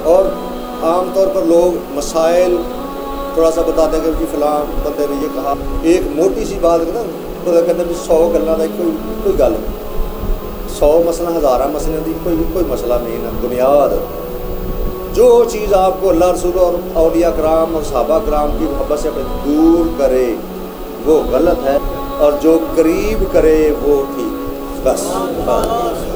اور عام طور پر لوگ مسائل تھوڑا سا بتاتے ہیں کہ جی فلاں بندے نے یہ کہا، ایک موٹی سی بات نا وہ کہتے ہیں 100 گلاں دا کوئی گل، 100 مسئلہ ہزارہ مسئلے دی کوئی مسئلہ نہیں نا۔ بنیاد جو چیز آپ کو اللہ رسول اور اولیاء کرام اور صحابہ کرام کی محبت سے دور کرے وہ غلط ہے، اور جو قریب کرے وہ ٹھیک، بس۔